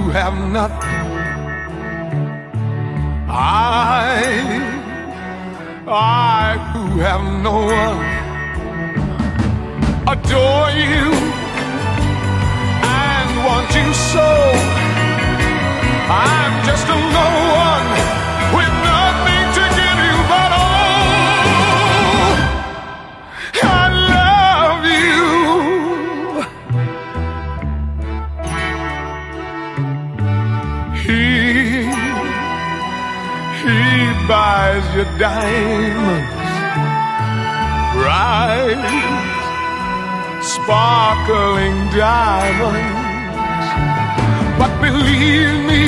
have nothing, I who have no one, adore you and want you so. I'm just a no one with nothing to give you but all. I love you. He buys your diamonds, bright, sparkling diamonds. But believe me,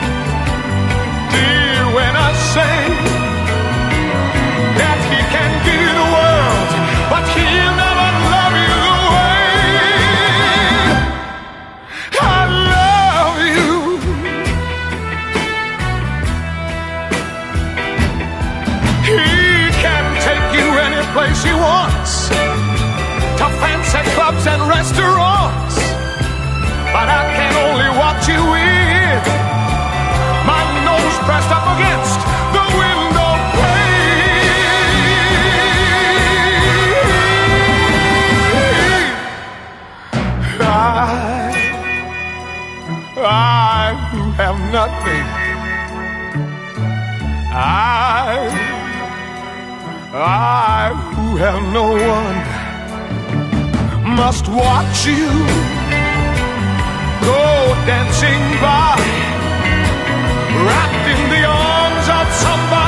dear, when I say that he can give you the world, but he'll never love you the way I love you. He can take you any place he wants, to fancy clubs and restaurants, but I can only watch you with my nose pressed up against the window pane. I who have nothing, I who have no one, must watch you go dancing by, wrapped in the arms of somebody